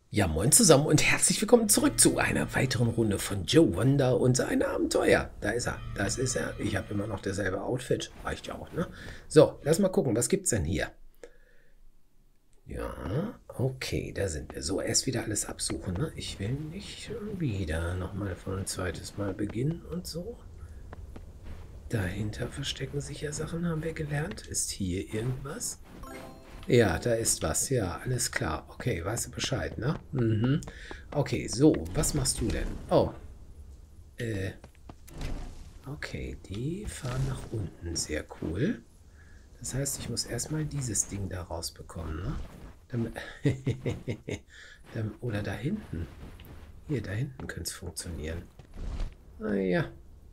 Ja, moin zusammen und herzlich willkommen zurück zu einer weiteren Runde von Joe Wonder und seine Abenteuer. Da ist er, das ist er. Ich habe immer noch dasselbe Outfit. Reicht ja auch, ne? So, lass mal gucken, was gibt's denn hier? Ja, okay, da sind wir. So, erst wieder alles absuchen, ne? Ich will nicht schon wieder nochmal von ein zweites Mal beginnen und so. Dahinter verstecken sich ja Sachen, haben wir gelernt. Ist hier irgendwas? Ja, da ist was. Ja, alles klar. Okay, weißt du Bescheid, ne? Mhm. Okay, so, was machst du denn? Oh, äh, okay, die fahren nach unten. Sehr cool. Das heißt, ich muss erstmal dieses Ding da rausbekommen, ne? Damit, oder da hinten. Hier, da hinten könnte es funktionieren. Naja,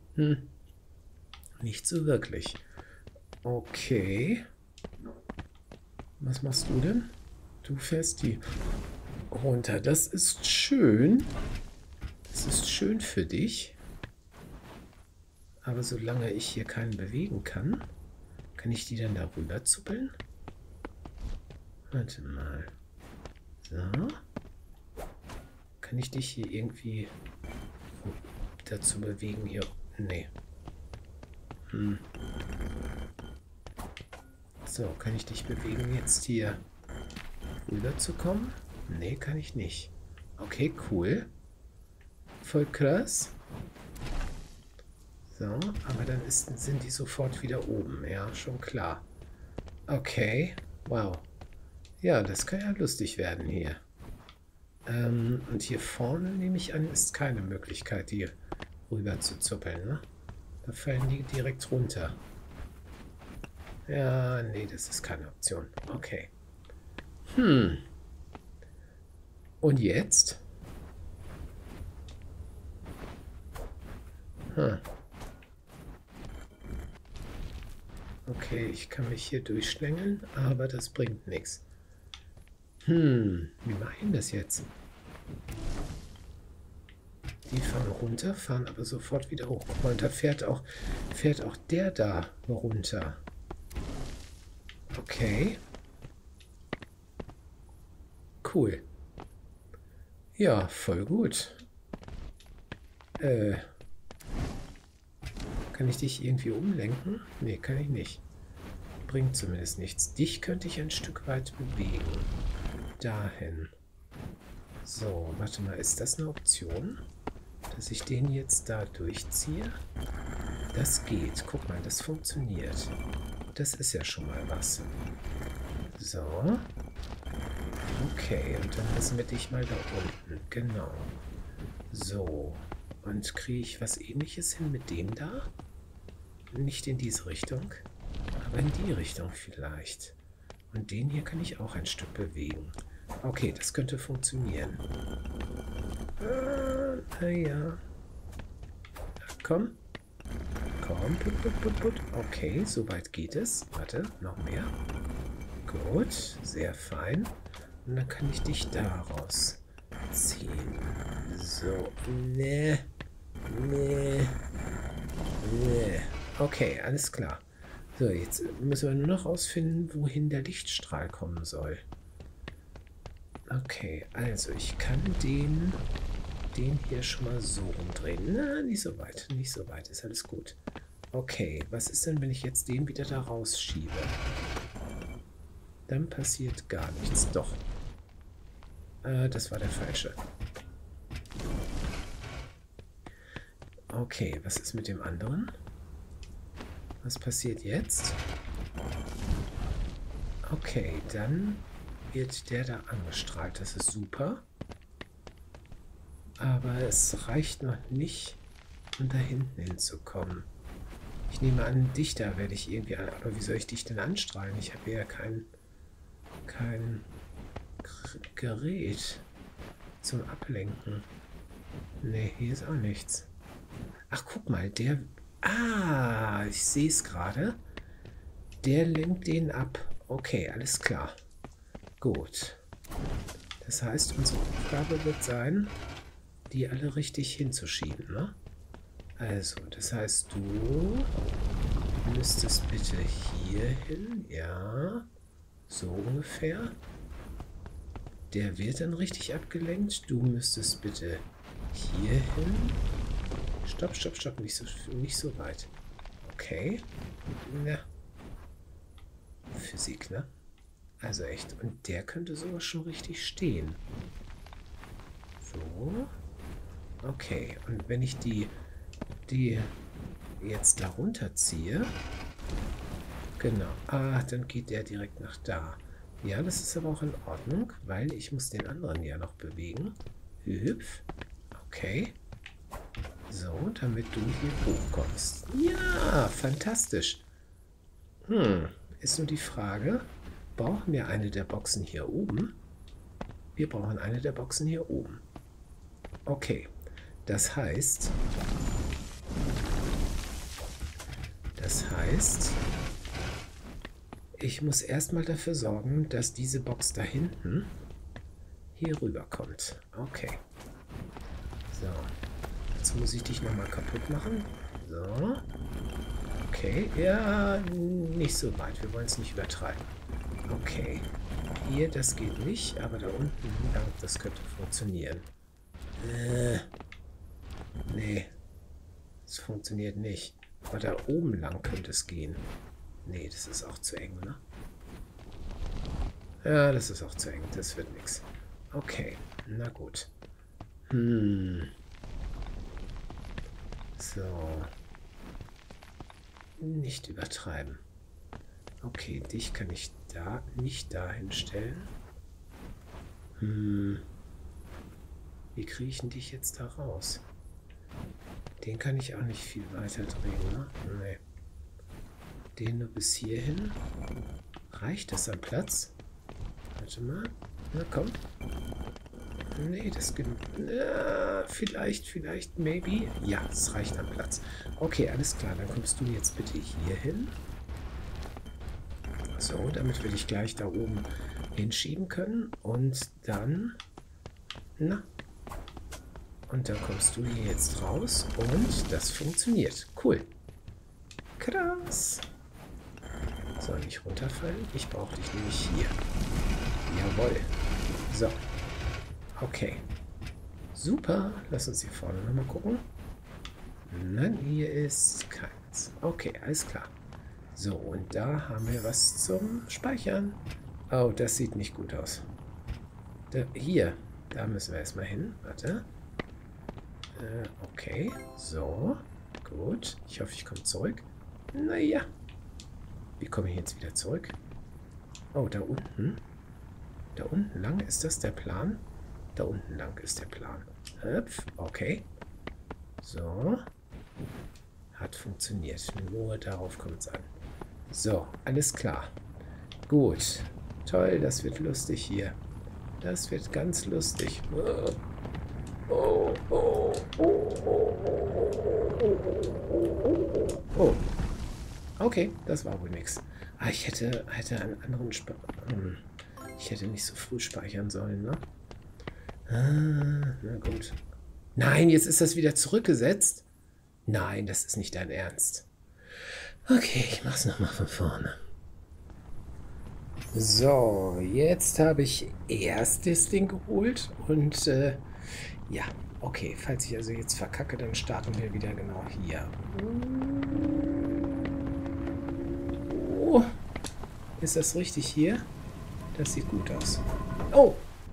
nicht so wirklich. Okay. Was machst du denn? Du fährst die runter. Das ist schön. Das ist schön für dich. Aber solange ich hier keinen bewegen kann, kann ich die dann da rüber zuppeln? Warte mal. So. Kann ich dich hier irgendwie dazu bewegen? Hier. Nee. So, kann ich dich bewegen, jetzt hier rüber zu kommen? Nee, kann ich nicht. Okay, cool. Voll krass. So, aber dann sind die sofort wieder oben. Ja, schon klar. Okay. Wow. Ja, das kann ja lustig werden hier. Und hier vorne, nehme ich an, ist keine Möglichkeit, die rüber zu zuppeln, ne? Da fallen die direkt runter. Ja, nee, das ist keine Option. Okay. Und jetzt? Okay, ich kann mich hier durchschlängeln, aber das bringt nichts. Wie mache ich denn das jetzt? Die fahren runter, fahren aber sofort wieder hoch. Guck mal, und da fährt auch der da runter. Okay. Cool. Ja, voll gut. Kann ich dich irgendwie umlenken? Nee, kann ich nicht. Bringt zumindest nichts. Dich könnte ich ein Stück weit bewegen. Dahin. So, warte mal, ist das eine Option? Dass ich den jetzt da durchziehe? Das geht. Guck mal, das funktioniert. Das ist ja schon mal was. So. Okay, und dann lassen wir dich mal da unten. Genau. So. Und kriege ich was Ähnliches hin mit dem da? Nicht in diese Richtung, aber in die Richtung vielleicht. Und den hier kann ich auch ein Stück bewegen. Okay, das könnte funktionieren. Naja. Komm. Komm, put, put, put, put. Okay, soweit geht es. Warte, noch mehr. Gut, sehr fein. Und dann kann ich dich daraus ziehen. So, ne. Nee. Nee. Okay, alles klar. So, jetzt müssen wir nur noch rausfinden, wohin der Lichtstrahl kommen soll. Okay, also ich kann den hier schon mal so umdrehen. Na, nicht so weit, nicht so weit, ist alles gut. Okay, was ist denn, wenn ich jetzt den wieder da rausschiebe? Dann passiert gar nichts. Doch. Das war der falsche. Okay, was ist mit dem anderen? Was passiert jetzt? Okay, dann wird der da angestrahlt. Das ist super. Aber es reicht noch nicht, um da hinten hinzukommen. Ich nehme an, dich da werde ich irgendwie an. Aber wie soll ich dich denn anstrahlen? Ich habe ja kein Gerät zum Ablenken. Ne, hier ist auch nichts. Ach, guck mal, der... Ah, ich sehe es gerade. Der lenkt den ab. Okay, alles klar. Gut. Das heißt, unsere Aufgabe wird sein, die alle richtig hinzuschieben, ne? Also, das heißt, du müsstest bitte hier hin. Ja, so ungefähr. Der wird dann richtig abgelenkt. Du müsstest bitte hier hin. Stopp, stopp, stopp. Nicht so weit. Okay. Na. Physik, ne? Also echt. Und der könnte sogar schon richtig stehen. So. Okay. Und wenn ich die jetzt da runterziehe. Genau. Ah, dann geht der direkt nach da. Ja, das ist aber auch in Ordnung, weil ich muss den anderen ja noch bewegen. Hüpf. Okay. So, damit du hier hochkommst. Ja, fantastisch. Ist nur die Frage, brauchen wir eine der Boxen hier oben? Wir brauchen eine der Boxen hier oben. Okay, das heißt, ich muss erstmal dafür sorgen, dass diese Box da hinten hier rüberkommt. Okay. So. Jetzt muss ich dich nochmal kaputt machen. So. Okay. Ja, nicht so weit. Wir wollen es nicht übertreiben. Okay. Hier, das geht nicht, aber da unten lang, das könnte funktionieren. Nee. Das funktioniert nicht. Aber da oben lang könnte es gehen. Nee, das ist auch zu eng, ne? Ja, das ist auch zu eng. Das wird nichts. Okay, na gut. So. Nicht übertreiben. Okay, dich kann ich da nicht dahin stellen. Wie kriege ich denn dich jetzt da raus? Den kann ich auch nicht viel weiter drehen, ne? Nee. Den nur bis hierhin. Reicht das am Platz? Warte mal. Na komm. Nee, das gibt... vielleicht, maybe. Ja, es reicht am Platz. Okay, alles klar. Dann kommst du jetzt bitte hier hin. So, damit wir dich gleich da oben hinschieben können. Und dann... Na. Und dann kommst du hier jetzt raus. Und das funktioniert. Cool. Krass. So, nicht runterfallen. Ich brauche dich nämlich hier. Jawohl. So. Okay. Super. Lass uns hier vorne nochmal gucken. Nein, hier ist keins. Okay, alles klar. So, und da haben wir was zum Speichern. Oh, das sieht nicht gut aus. Hier. Da müssen wir erstmal hin. Warte. Okay. So. Gut. Ich hoffe, ich komme zurück. Naja. Wie komme ich jetzt wieder zurück? Oh, da unten. Da unten lang, ist das der Plan? Da unten lang ist der Plan. Hüpf, okay. So. Hat funktioniert. Nur darauf kommt es an. So, alles klar. Gut. Toll, das wird lustig hier. Das wird ganz lustig. Oh. Okay, das war wohl nichts. Ah, ich hätte einen anderen ich hätte nicht so früh speichern sollen, ne? Na gut. Nein, jetzt ist das wieder zurückgesetzt. Nein, das ist nicht dein Ernst. Okay, ich mach's nochmal von vorne. So, jetzt habe ich erst das Ding geholt und ja, okay, falls ich also jetzt verkacke, dann starten wir wieder genau hier. Oh, ist das richtig hier? Das sieht gut aus. Oh,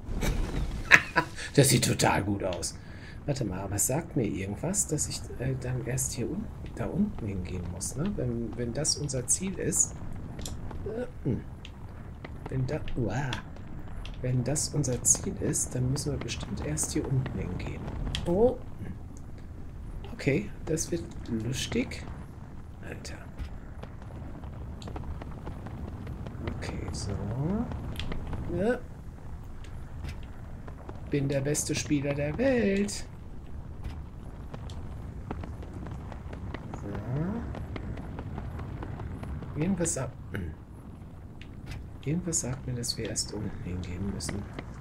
das sieht total gut aus. Warte mal, aber es sagt mir irgendwas, dass ich dann erst hier da unten hingehen muss, ne? Wenn das unser Ziel ist. Wenn das unser Ziel ist, dann müssen wir bestimmt erst hier unten hingehen. Oh. Okay, das wird lustig. Alter. Okay, so. Ja. Bin der beste Spieler der Welt. So. Irgendwas sagt mir, dass wir erst unten hingehen müssen.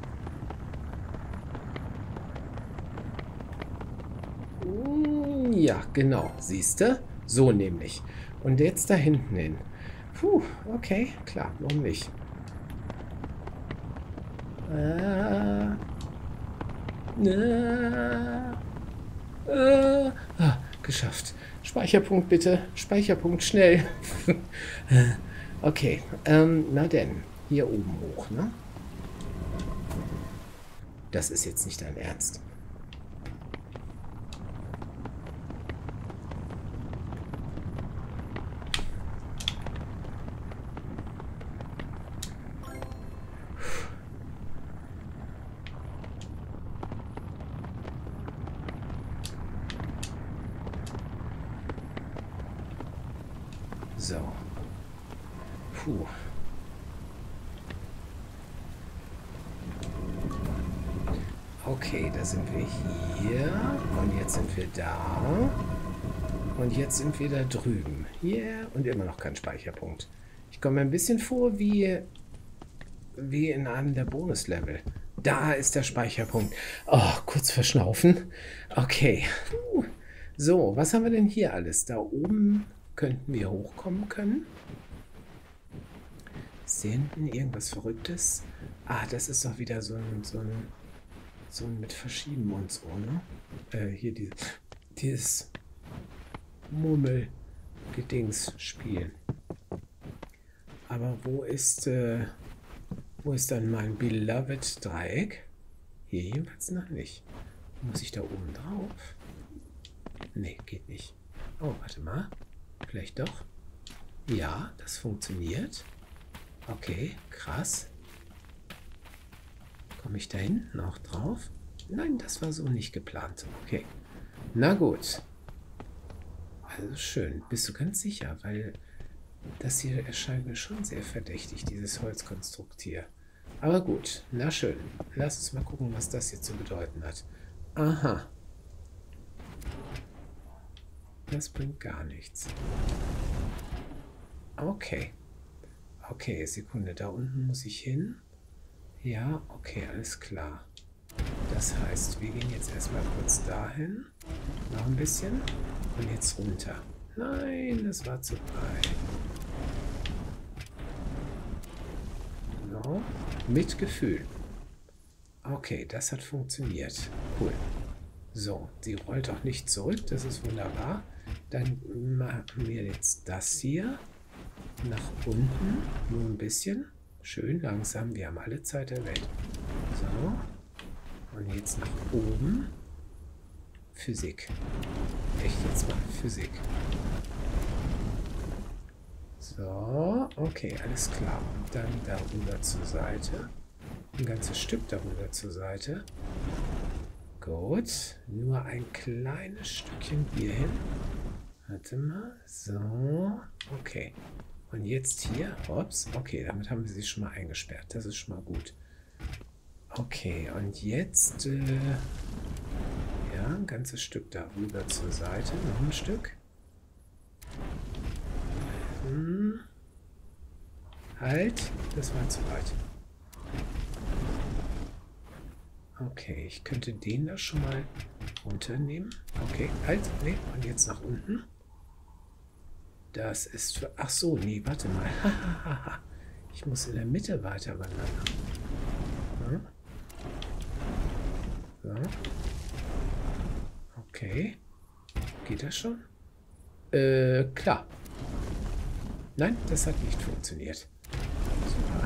Ja, genau. Siehst du? So nämlich. Und jetzt da hinten hin. Puh, okay, klar, warum nicht? Geschafft. Speicherpunkt bitte. Speicherpunkt schnell. Okay, na denn. Hier oben hoch, ne? Das ist jetzt nicht dein Ernst. So. Puh. Okay, da sind wir hier. Und jetzt sind wir da. Und jetzt sind wir da drüben. Hier. Und immer noch kein Speicherpunkt. Ich komme mir ein bisschen vor wie in einem der Bonuslevel. Da ist der Speicherpunkt. Oh, kurz verschnaufen. Okay. So, was haben wir denn hier alles? Da oben könnten wir hochkommen können. Ist hier hinten irgendwas Verrücktes? Ah, das ist doch wieder so ein mit Verschieben und so, ne? Hier dieses Murmel-Gedings spielen. Aber wo ist dann mein beloved Dreieck? Hier jedenfalls noch nicht. Muss ich da oben drauf? Nee, geht nicht. Oh, warte mal. Vielleicht doch. Ja, das funktioniert. Okay, krass. Komme ich da hinten auch drauf? Nein, das war so nicht geplant. Okay. Na gut. Also schön. Bist du ganz sicher? Weil das hier erscheint mir schon sehr verdächtig, dieses Holzkonstrukt hier. Aber gut. Na schön. Lass uns mal gucken, was das jetzt zu bedeuten hat. Aha. Das bringt gar nichts. Okay. Okay, Sekunde. Da unten muss ich hin. Ja, okay, alles klar. Das heißt, wir gehen jetzt erstmal kurz dahin. Noch ein bisschen. Und jetzt runter. Nein, das war zu breit. So. Mit Gefühl. Okay, das hat funktioniert. Cool. So, sie rollt auch nicht zurück. Das ist wunderbar. Dann machen wir jetzt das hier. Nach unten. Nur ein bisschen. Schön langsam. Wir haben alle Zeit der Welt. So. Und jetzt nach oben. Physik. Echt jetzt mal Physik. So. Okay, alles klar. Und dann darüber zur Seite. Ein ganzes Stück darüber zur Seite. Gut. Nur ein kleines Stückchen hier hin. Warte mal. So. Okay. Und jetzt hier. Ups. Okay, damit haben wir sie schon mal eingesperrt. Das ist schon mal gut. Okay, und jetzt ja, ein ganzes Stück darüber zur Seite. Noch ein Stück. Halt. Das war zu weit. Okay, ich könnte den da schon mal runternehmen. Okay, halt. Nee, und jetzt nach unten. Das ist für... Ach so, nee, warte mal. Ich muss in der Mitte weiter wandern. Ja. So. Okay. Geht das schon? Klar. Nein, das hat nicht funktioniert. Super.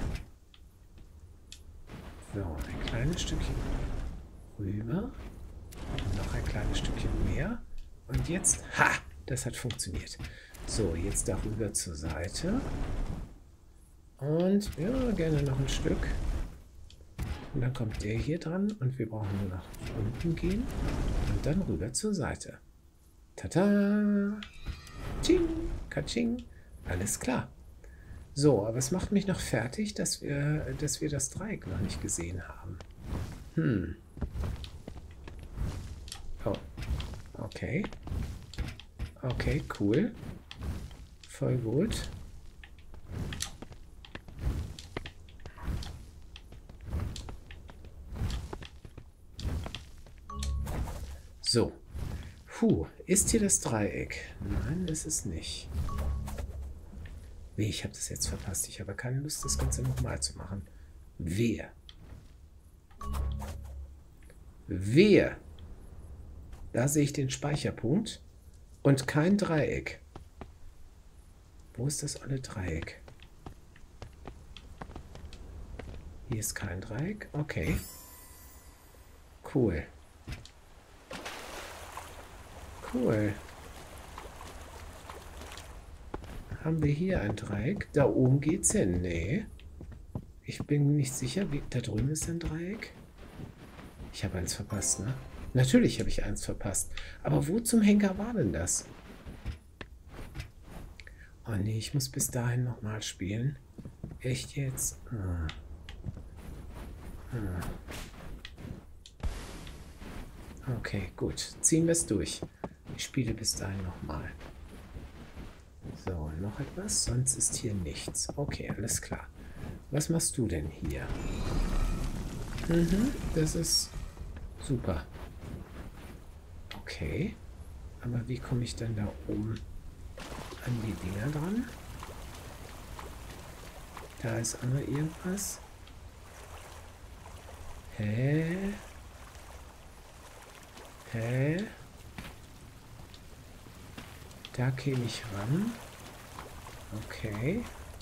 So, ein kleines Stückchen rüber. Noch ein kleines Stückchen mehr. Und jetzt... Ha! Das hat funktioniert. So, jetzt darüber zur Seite. Und ja, gerne noch ein Stück. Und dann kommt der hier dran und wir brauchen nur nach unten gehen und dann rüber zur Seite. Tada! Tsching! Katsching! Alles klar. So, aber es macht mich noch fertig, dass wir das Dreieck noch nicht gesehen haben. Oh. Okay. Okay, cool. Voll gut. So. Ist hier das Dreieck? Nein, ist es nicht. Nee, ich habe das jetzt verpasst. Ich habe keine Lust, das Ganze nochmal zu machen. Wer? Wehe. Da sehe ich den Speicherpunkt und kein Dreieck. Wo ist das olle Dreieck? Hier ist kein Dreieck. Okay. Cool. Cool. Haben wir hier ein Dreieck? Da oben geht's hin. Nee. Ich bin nicht sicher. Da drüben ist ein Dreieck. Ich habe eins verpasst, ne? Natürlich habe ich eins verpasst. Aber wo zum Henker war denn das? Oh nee, ich muss bis dahin nochmal spielen. Echt jetzt? Okay, gut. Ziehen wir es durch. Ich spiele bis dahin nochmal. So, noch etwas? Sonst ist hier nichts. Okay, alles klar. Was machst du denn hier? Das ist super. Okay. Aber wie komme ich denn da oben an die Dinger dran? Da ist auch noch irgendwas. Hä? Hä? Da käme ich ran. Okay.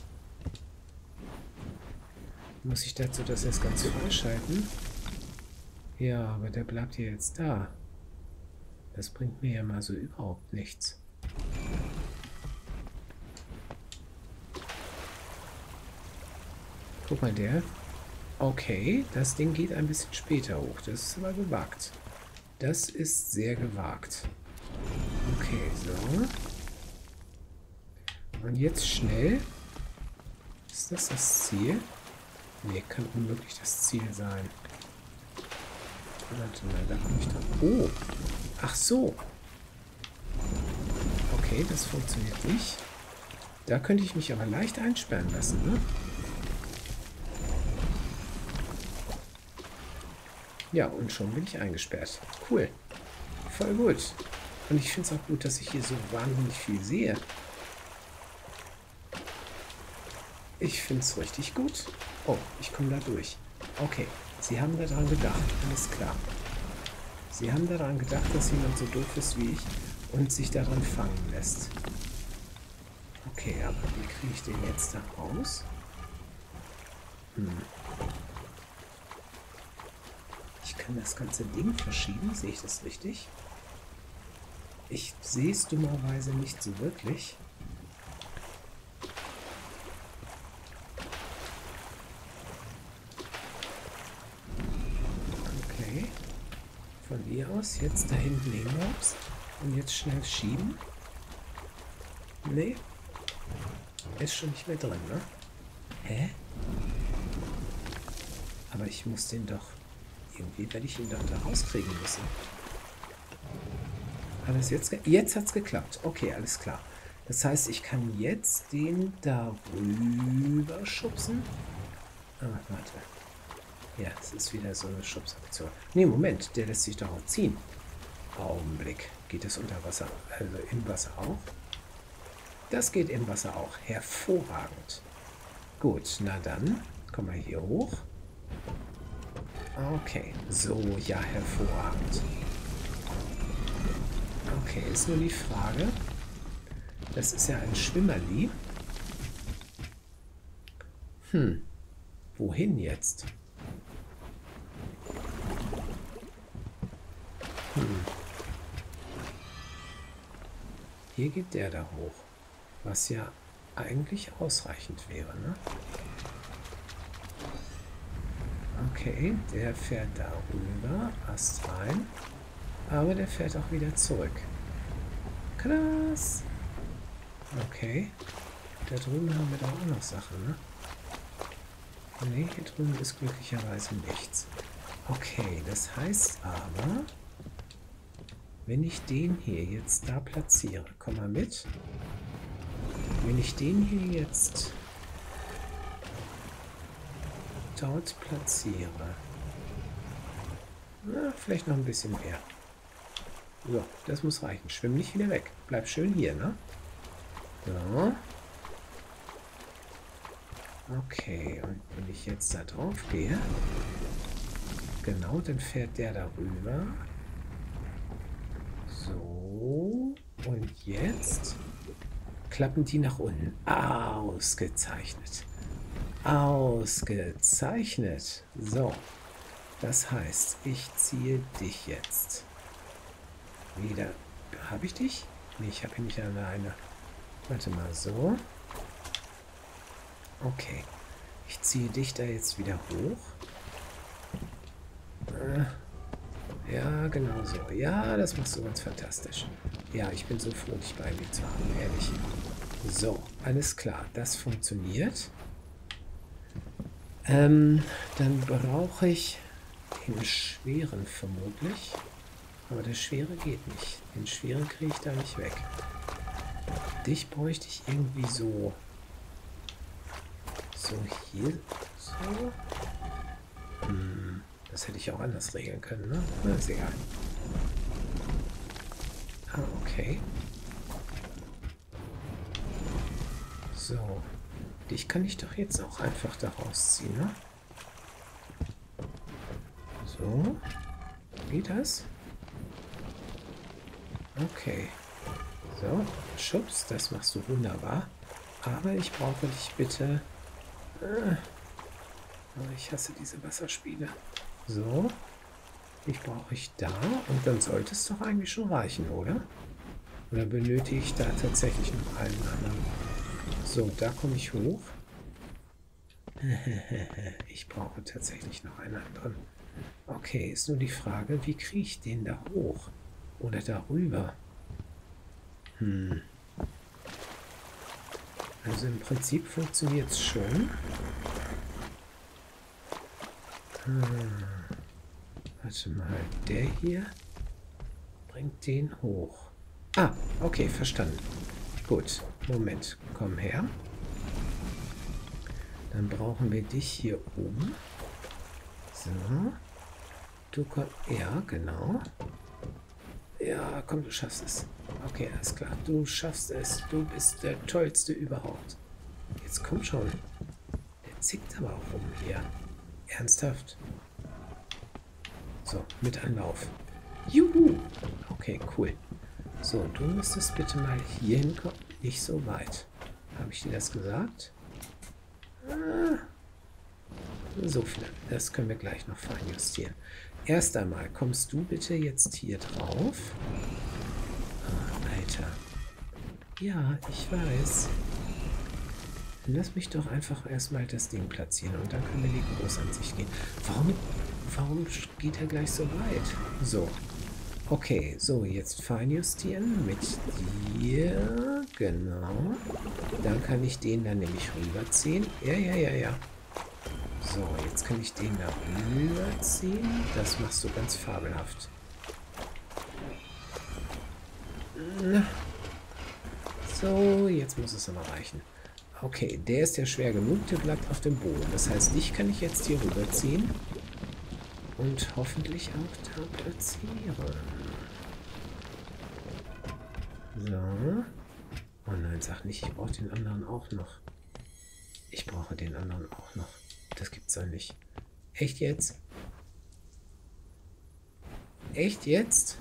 Muss ich dazu das erst ganz freischalten? Ja, aber der bleibt ja jetzt da. Das bringt mir ja mal so überhaupt nichts. Guck mal, der. Okay, das Ding geht ein bisschen später hoch. Das ist aber gewagt. Das ist sehr gewagt. Okay, so. Und jetzt schnell. Ist das das Ziel? Nee, kann unmöglich das Ziel sein. Warte mal, da komme ich dran. Oh! Ach so! Okay, das funktioniert nicht. Da könnte ich mich aber leicht einsperren lassen, ne? Ja, und schon bin ich eingesperrt. Cool. Voll gut. Und ich finde es auch gut, dass ich hier so wahnsinnig viel sehe. Ich finde es richtig gut. Oh, ich komme da durch. Okay, Sie haben daran gedacht. Alles klar. Sie haben daran gedacht, dass jemand so doof ist wie ich und sich daran fangen lässt. Okay, aber wie kriege ich den jetzt da raus? Ich kann das ganze Ding verschieben. Sehe ich das richtig? Ich sehe es dummerweise nicht so wirklich. Okay. Von hier aus jetzt da hinten hinaus und jetzt schnell schieben. Nee. Ist schon nicht mehr drin, ne? Hä? Aber ich muss den doch... Irgendwie werde ich ihn doch da rauskriegen müssen. Hat es jetzt... Jetzt hat es geklappt. Okay, alles klar. Das heißt, ich kann jetzt den da rüber schubsen. Ah, warte. Ja, es ist wieder so eine Schubsaktion. Nee, Moment. Der lässt sich doch auch ziehen. Augenblick. Geht das unter Wasser? Also im Wasser auch? Das geht im Wasser auch. Hervorragend. Gut, na dann. Kommen wir hier hoch. Okay, so, ja, hervorragend. Okay, ist nur die Frage. Das ist ja ein Schwimmerli. Wohin jetzt? Hier geht der da hoch. Was ja eigentlich ausreichend wäre, ne? Okay, der fährt da rüber, Ast rein. Aber der fährt auch wieder zurück. Krass. Okay. Da drüben haben wir doch auch noch Sachen, ne? Ne, hier drüben ist glücklicherweise nichts. Okay, das heißt aber, wenn ich den hier jetzt da platziere, komm mal mit. Wenn ich den hier jetzt dort platziere, na, vielleicht noch ein bisschen mehr. So, das muss reichen. Schwimm nicht wieder weg. Bleib schön hier, ne? So. Okay, und wenn ich jetzt da drauf gehe, Genau, dann fährt der darüber. So. Und jetzt klappen die nach unten. Ausgezeichnet. Ausgezeichnet. So. Das heißt, ich ziehe dich jetzt wieder. Habe ich dich? Nee, ich habe ihn nicht alleine. Warte mal, so. Okay. Ich ziehe dich da jetzt wieder hoch. Ja, genau so. Ja, das machst du ganz fantastisch. Ja, ich bin so froh, dich bei mir zu haben, ehrlich. So, alles klar. Das funktioniert. Dann brauche ich den Schweren vermutlich. Aber der Schwere geht nicht. Den Schweren kriege ich da nicht weg. Dich bräuchte ich irgendwie so. So hier. So. Das hätte ich auch anders regeln können, ne? Na, ist egal. Ah, okay. So. Dich kann ich doch jetzt auch einfach da rausziehen, ne? So. Geht das? Okay. So. Schubs, das machst du wunderbar. Aber ich brauche dich bitte... ich hasse diese Wasserspiele. So. Ich brauche ich da. Und dann sollte es doch eigentlich schon reichen, oder? Oder benötige ich da tatsächlich noch einen anderen? So, da komme ich hoch. Ich brauche tatsächlich noch einen anderen. Okay, ist nur die Frage, wie kriege ich den da hoch? Oder darüber? Also im Prinzip funktioniert es schon. Warte mal, der hier bringt den hoch. Ah, okay, verstanden. Gut, Moment, komm her. Dann brauchen wir dich hier oben. So. Du kommst... Ja, genau. Ja, komm, du schaffst es. Okay, alles klar. Du schaffst es. Du bist der Tollste überhaupt. Jetzt komm schon. Der zickt aber auch rum hier. Ernsthaft. So, mit Anlauf. Juhu! Okay, cool. So, du müsstest bitte mal hier hinkommen. Nicht so weit. Habe ich dir das gesagt? So viel. Das können wir gleich noch feinjustieren. Erst einmal kommst du bitte jetzt hier drauf. Oh, Alter. Ja, ich weiß. Lass mich doch einfach erstmal das Ding platzieren und dann können wir die Großansicht gehen. Warum geht er gleich so weit? So. Okay, so, jetzt feinjustieren mit dir. Genau. Dann kann ich den dann nämlich rüberziehen. Ja. So, jetzt kann ich den da rüberziehen. Das machst du ganz fabelhaft. So, jetzt muss es aber reichen. Okay, der ist ja schwer genug, der bleibt auf dem Boden. Das heißt, dich kann ich jetzt hier rüberziehen. Und hoffentlich auch da platzieren. So. Oh nein, sag nicht, ich brauche den anderen auch noch. Ich brauche den anderen auch noch. Das gibt's doch nicht. Echt jetzt? Echt jetzt?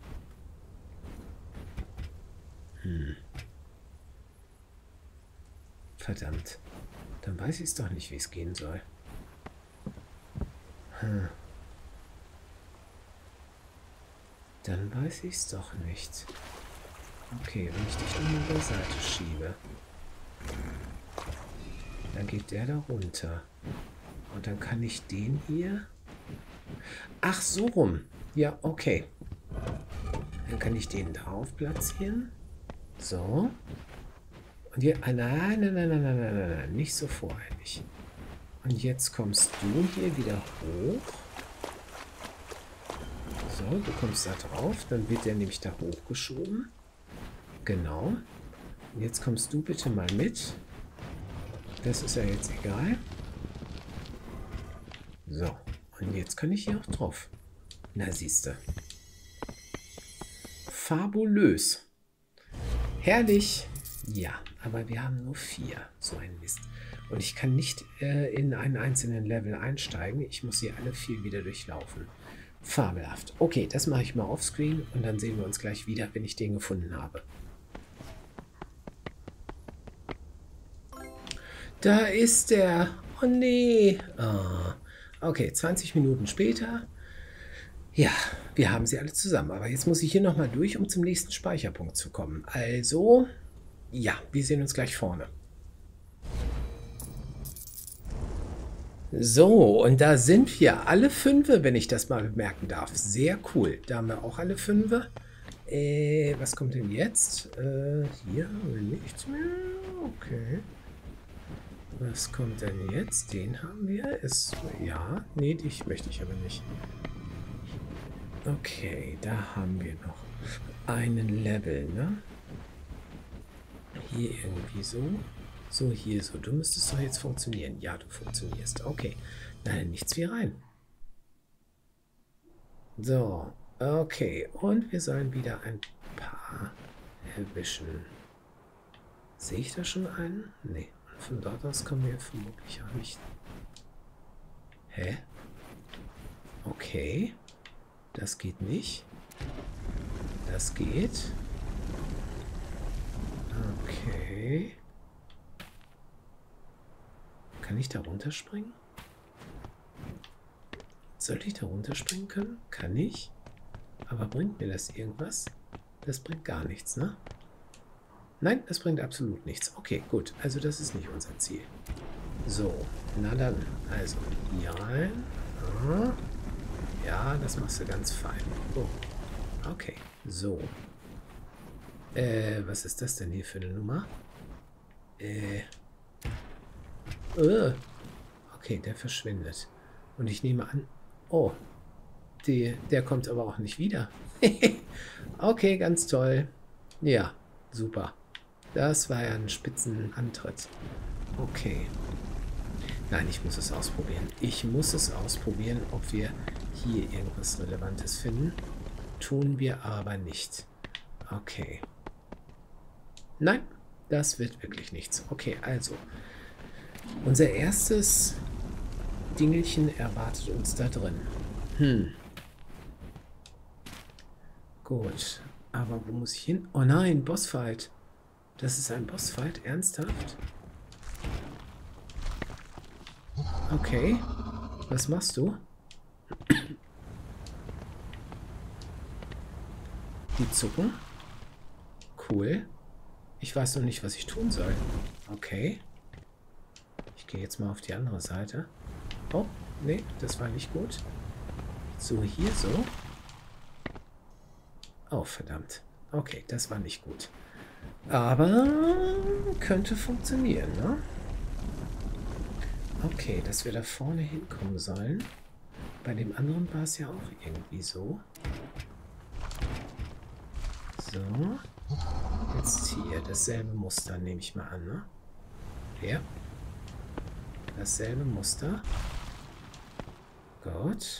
Verdammt. Dann weiß ich es doch nicht, wie es gehen soll. Dann weiß ich es doch nicht. Okay, wenn ich dich nur beiseite schiebe, dann geht der da runter. Und dann kann ich den hier... Ach, so rum. Ja, okay. Dann kann ich den drauf platzieren. So. Und hier... Nein. Nicht so voreilig. Und jetzt kommst du hier wieder hoch. So, du kommst da drauf. Dann wird der nämlich da hochgeschoben. Genau. Und jetzt kommst du bitte mal mit. Das ist ja jetzt egal. So. Und jetzt kann ich hier auch drauf. Na, siehste. Fabulös. Herrlich. Ja, aber wir haben nur 4. So ein Mist. Und ich kann nicht in einen einzelnen Level einsteigen. Ich muss sie alle 4 wieder durchlaufen. Fabelhaft. Okay, das mache ich mal offscreen und dann sehen wir uns gleich wieder, wenn ich den gefunden habe. Da ist er. Oh nee. Oh. Okay, 20 Minuten später. Ja, wir haben sie alle zusammen. Aber jetzt muss ich hier nochmal durch, um zum nächsten Speicherpunkt zu kommen. Also, ja, wir sehen uns gleich vorne. So, und da sind wir. Alle 5, wenn ich das mal bemerken darf. Sehr cool. Da haben wir auch alle 5. Was kommt denn jetzt? Hier haben wir nichts mehr. Okay. Was kommt denn jetzt? Den haben wir. Ja, nee, dich möchte ich aber nicht. Okay, da haben wir noch einen Level, ne? Hier irgendwie so. So, hier so. Du müsstest doch jetzt funktionieren. Ja, du funktionierst. Okay. Nein, nichts wie rein. So, okay. Und wir sollen wieder ein paar erwischen. Sehe ich da schon einen? Nee. Von dort aus kommen wir vermutlich auch nicht. Hä? Okay. Das geht nicht. Das geht. Okay. Kann ich da runterspringen? Sollte ich da runterspringen können? Kann ich. Aber bringt mir das irgendwas? Das bringt gar nichts, ne? Nein, das bringt absolut nichts. Okay, gut. Also das ist nicht unser Ziel. So, na dann. Also, hier rein. Ja, das machst du ganz fein. Oh. Okay, so. Was ist das denn hier für eine Nummer? Okay, der verschwindet. Und ich nehme an... Oh, der kommt aber auch nicht wieder. Okay, ganz toll. Ja, super. Das war ja ein Spitzenantritt. Okay. Nein, ich muss es ausprobieren. Ich muss es ausprobieren, ob wir hier irgendwas Relevantes finden. Tun wir aber nicht. Okay. Nein, das wird wirklich nichts. Okay, also. Unser erstes Dingelchen erwartet uns da drin. Gut. Aber wo muss ich hin? Oh nein, Bossfight. Das ist ein Bossfight? Ernsthaft? Okay. Was machst du? Die zucken. Cool. Ich weiß noch nicht, was ich tun soll. Okay. Ich gehe jetzt mal auf die andere Seite. Oh, nee, das war nicht gut. So, hier so. Oh, verdammt. Okay, das war nicht gut. Aber könnte funktionieren, ne? Okay, dass wir da vorne hinkommen sollen. Bei dem anderen war es ja auch irgendwie so. So. Jetzt hier dasselbe Muster, nehme ich mal an, ne? Ja. Dasselbe Muster. Gut.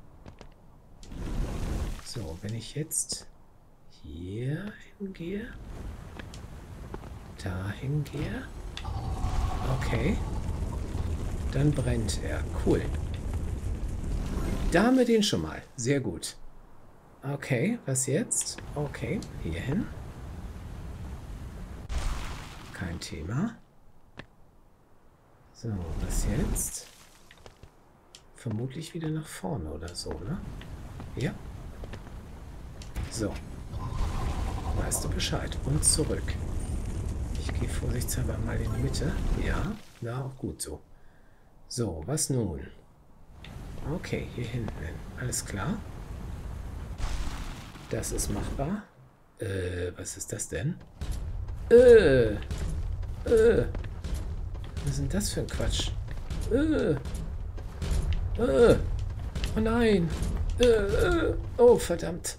So, wenn ich jetzt hier hingehe, dahin gehe. Okay. Dann brennt er. Cool. Da haben wir den schon mal. Sehr gut. Okay, was jetzt? Okay, hier hin. Kein Thema. So, was jetzt? Vermutlich wieder nach vorne oder so, ne? Ja. So. Weißt du Bescheid. Und zurück. Ich gehe vorsichtshalber mal in die Mitte. Ja, na auch gut so. So, was nun? Okay, hier hinten hin. Alles klar. Das ist machbar. Was ist das denn? Was ist denn das für ein Quatsch? Oh nein. Oh, verdammt.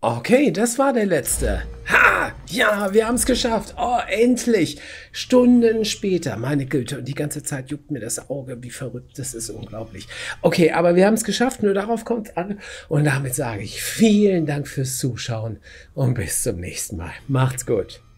Okay, das war der letzte. Ha! Ja, wir haben es geschafft. Oh, endlich. Stunden später. Meine Güte. Und die ganze Zeit juckt mir das Auge. Wie verrückt. Das ist unglaublich. Okay, aber wir haben es geschafft. Nur darauf kommt es an. Und damit sage ich vielen Dank fürs Zuschauen. Und bis zum nächsten Mal. Macht's gut.